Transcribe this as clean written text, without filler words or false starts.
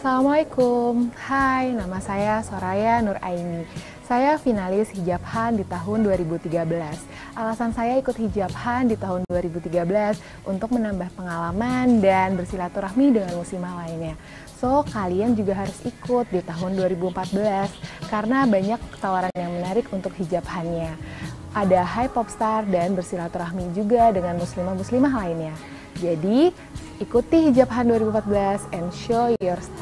Assalamualaikum, hai, nama saya Soraya Nur Aini. Saya finalis Hijab Han di tahun 2013. Alasan saya ikut Hijab Han di tahun 2013 untuk menambah pengalaman dan bersilaturahmi dengan muslimah lainnya. So, kalian juga harus ikut di tahun 2014 karena banyak tawaran yang menarik untuk Hijab Han-nya. Ada High Popstar dan bersilaturahmi juga dengan muslimah-muslimah lainnya. Jadi, ikuti Hijab Han 2014 and show your